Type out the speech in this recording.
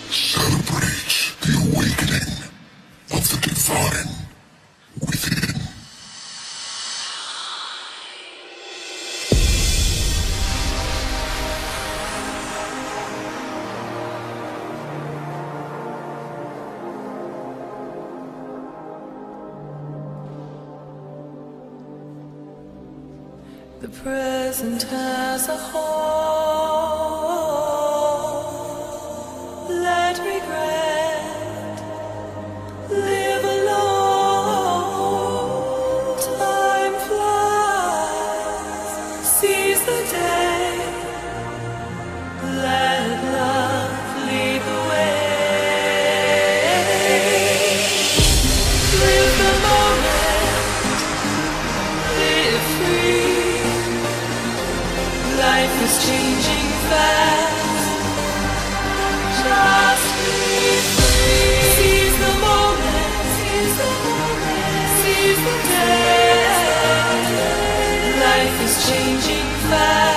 Celebrate the awakening of the divine within. The present as a whole, let regret live alone. Time flies, seize the day, let love lead the way. Live the moment, live free. Life is changing fast. Just be free. Seize the moment. Seize the moment. Seize the day. Life is changing fast.